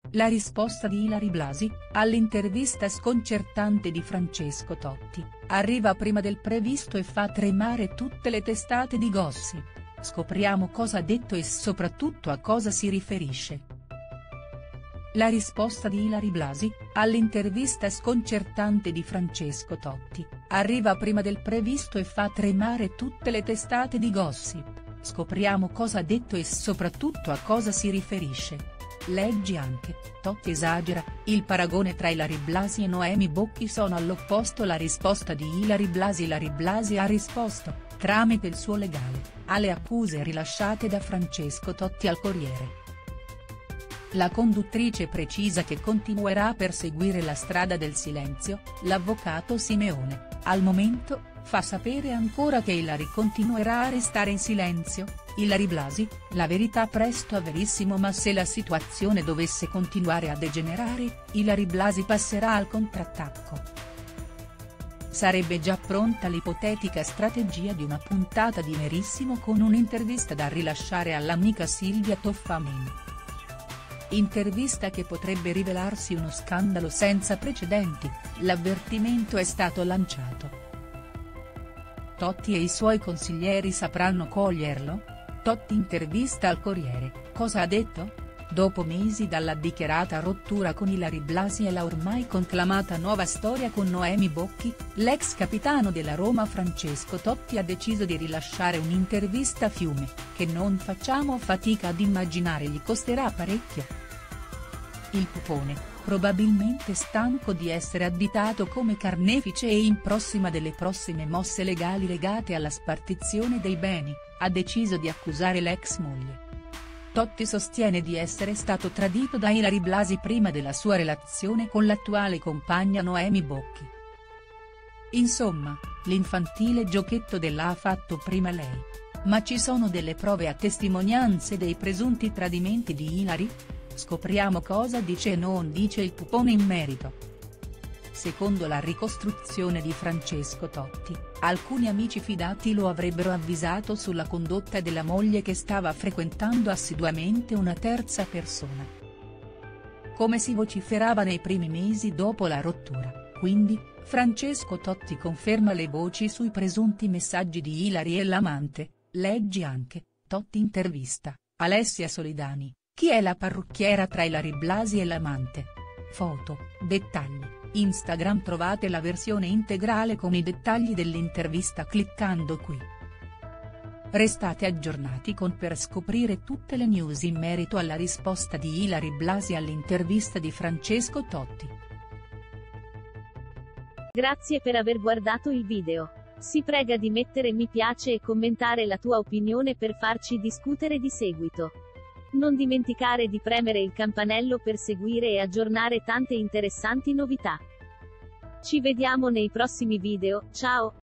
La risposta di Ilary Blasi, all'intervista sconcertante di Francesco Totti, arriva prima del previsto e fa tremare tutte le testate di gossip. Scopriamo cosa ha detto e soprattutto a cosa si riferisce. La risposta di Ilary Blasi, all'intervista sconcertante di Francesco Totti, arriva prima del previsto e fa tremare tutte le testate di gossip. Scopriamo cosa ha detto e soprattutto a cosa si riferisce. Leggi anche, Totti esagera, il paragone tra Ilary Blasi e Noemi Bocchi sono all'opposto. La risposta di Ilary Blasi ha risposto, tramite il suo legale, alle accuse rilasciate da Francesco Totti al Corriere. La conduttrice precisa che continuerà a perseguire la strada del silenzio, l'avvocato Simeone, al momento, fa sapere ancora che Ilary continuerà a restare in silenzio. Ilary Blasi, la verità presto a verissimo, ma se la situazione dovesse continuare a degenerare, Ilary Blasi passerà al contrattacco. Sarebbe già pronta l'ipotetica strategia di una puntata di Nerissimo con un'intervista da rilasciare all'amica Silvia Toffanin. Intervista che potrebbe rivelarsi uno scandalo senza precedenti, l'avvertimento è stato lanciato. Totti e i suoi consiglieri sapranno coglierlo? Totti intervista al Corriere, cosa ha detto? Dopo mesi dalla dichiarata rottura con Ilary Blasi e la ormai conclamata nuova storia con Noemi Bocchi, l'ex capitano della Roma Francesco Totti ha deciso di rilasciare un'intervista a fiume, che non facciamo fatica ad immaginare gli costerà parecchio. Il pupone, probabilmente stanco di essere additato come carnefice e in prossima delle prossime mosse legali legate alla spartizione dei beni, ha deciso di accusare l'ex moglie. Totti sostiene di essere stato tradito da Ilary Blasi prima della sua relazione con l'attuale compagna Noemi Bocchi. Insomma, l'infantile giochetto della ha fatto prima lei. Ma ci sono delle prove a testimonianze dei presunti tradimenti di Ilary? Scopriamo cosa dice e non dice il pupone in merito. Secondo la ricostruzione di Francesco Totti, alcuni amici fidati lo avrebbero avvisato sulla condotta della moglie che stava frequentando assiduamente una terza persona. Come si vociferava nei primi mesi dopo la rottura, quindi, Francesco Totti conferma le voci sui presunti messaggi di Ilary e l'amante. Leggi anche, Totti intervista, Alessia Solidani, chi è la parrucchiera tra Ilary Blasi e l'amante? Foto, dettagli, Instagram. Trovate la versione integrale con i dettagli dell'intervista cliccando qui. Restate aggiornati per scoprire tutte le news in merito alla risposta di Ilary Blasi all'intervista di Francesco Totti. Grazie per aver guardato il video. Si prega di mettere mi piace e commentare la tua opinione per farci discutere di seguito. Non dimenticare di premere il campanello per seguire e aggiornare tante interessanti novità. Ci vediamo nei prossimi video, ciao!